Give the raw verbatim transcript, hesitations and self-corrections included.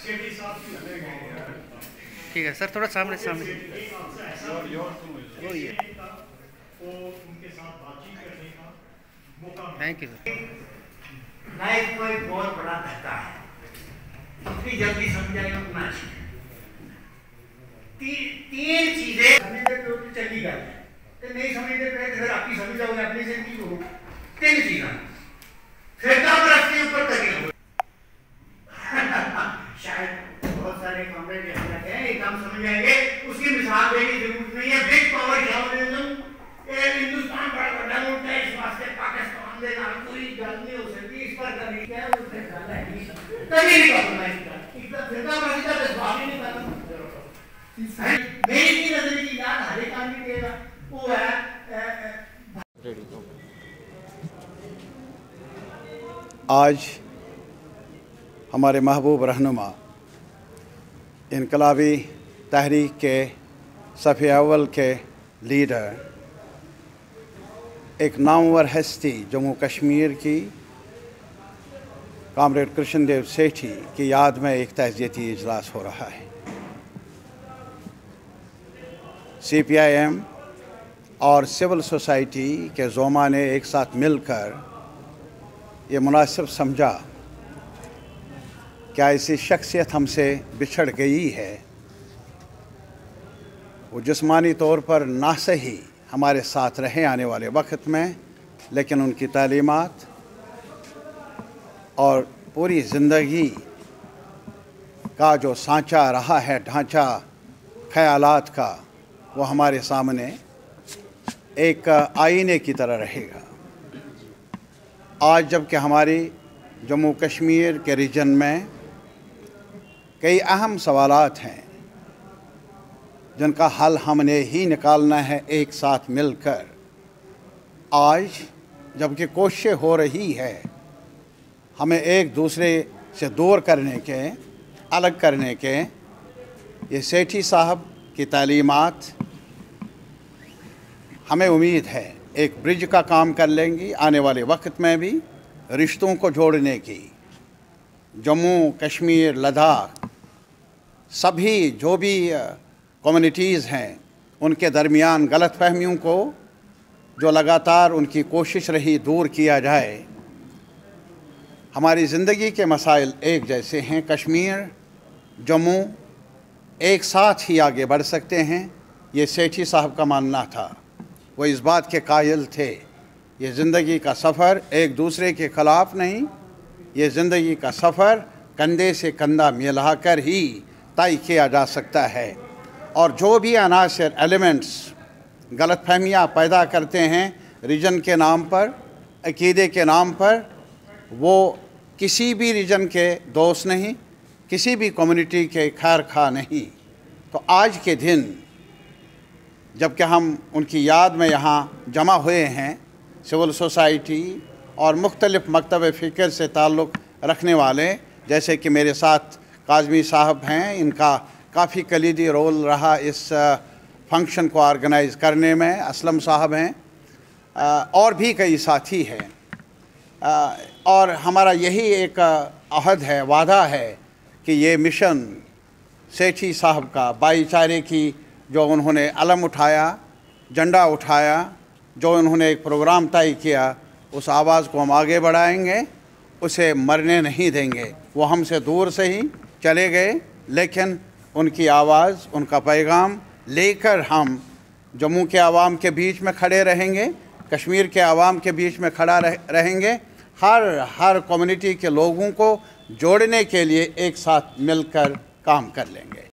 ठीक है सर, थोड़ा सामने सामने वो ये थैंक यू सर। लाइफ को एक बहुत बड़ा धक्का है, जितनी जल्दी समझाएगा उतना अच्छा। ती, तीन चीजें समझते पे चली गई तो नहीं समझते पे फिर आपकी समझ जाओगे अपनी जिंदगी को। तीन चीजें फिर काम रखते ऊपर तक शायद बहुत सारे कॉमरेड यहाँ रहते हैं, एक काम समझ जाएंगे, उसकी मिसाल देने की जरूरत नहीं है। बिग पावर जर्नलिज्म हिंदुस्तान बड़ा बड़ा मुल्क है, इस वास्ते पाकिस्तान दे नाल कोई गल नहीं हो सकती, इस पर कभी क्या है उससे गल है नहीं, कभी नहीं कॉम्प्रोमाइज कर इतना फिरका बाजी का जज्बा ही नहीं करना। मेरी की नजर की याद हर एक आदमी देगा वो है। आज हमारे महबूब रहनुमा इनकलाबी तहरीक के सफ़े अव्वल के लीडर, एक नामवर हस्ती जम्मू कश्मीर की कॉमरेड कृष्णदेव सेठी की याद में एक तज़ियती इजलास हो रहा है। सी पी आई एम और सिविल सोसाइटी के ज़ोमा ने एक साथ मिलकर ये मुनासिब समझा क्या ऐसी शख्सियत हमसे बिछड़ गई है, वो जिस्मानी तौर पर ना सही हमारे साथ रहे आने वाले वक्त में, लेकिन उनकी तालीमात और पूरी ज़िंदगी का जो सांचा रहा है, ढांचा ख़यालात का, वो हमारे सामने एक आईने की तरह रहेगा। आज जबकि हमारी जम्मू कश्मीर के रीजन में कई अहम सवालात हैं जिनका हल हमने ही निकालना है एक साथ मिलकर, आज जबकि कोशिशें हो रही है हमें एक दूसरे से दूर करने के, अलग करने के, ये सेठी साहब की तालीमात हमें उम्मीद है एक ब्रिज का काम कर लेंगी आने वाले वक्त में भी, रिश्तों को जोड़ने की। जम्मू कश्मीर लद्दाख सभी जो भी कम्युनिटीज़ हैं उनके दरमियान गलतफहमियों को जो लगातार उनकी कोशिश रही दूर किया जाए। हमारी ज़िंदगी के मसाइल एक जैसे हैं, कश्मीर जम्मू एक साथ ही आगे बढ़ सकते हैं, ये सेठी साहब का मानना था। वो इस बात के कायल थे ये ज़िंदगी का सफ़र एक दूसरे के ख़िलाफ़ नहीं, ये ज़िंदगी का सफ़र कंधे से कंधा मिला कर ही तय किया जा सकता है। और जो भी अनासर एलिमेंट्स गलतफहमियाँ पैदा करते हैं रीजन के नाम पर, अकीदे के नाम पर, वो किसी भी रीजन के दोस्त नहीं, किसी भी कम्युनिटी के खैर खा नहीं। तो आज के दिन जबकि हम उनकी याद में यहाँ जमा हुए हैं, सिविल सोसाइटी और मुख्तलिफ़ मकतब फ़िक्र से ताल्लुक़ रखने वाले, जैसे कि मेरे साथ काज़मी साहब हैं, इनका काफ़ी कलीदी रोल रहा इस फंक्शन को ऑर्गेनाइज़ करने में, असलम साहब हैं, और भी कई साथी हैं। और हमारा यही एक अहद है, वादा है कि ये मिशन सेठी साहब का भाईचारे की जो उन्होंने अलम उठाया, झंडा उठाया, जो उन्होंने एक प्रोग्राम तय किया, उस आवाज़ को हम आगे बढ़ाएंगे, उसे मरने नहीं देंगे। वो हमसे दूर से ही चले गए, लेकिन उनकी आवाज़, उनका पैगाम लेकर हम जम्मू के आवाम के बीच में खड़े रहेंगे, कश्मीर के आवाम के बीच में खड़ा रह, रहेंगे हर हर कम्युनिटी के लोगों को जोड़ने के लिए एक साथ मिलकर काम कर लेंगे।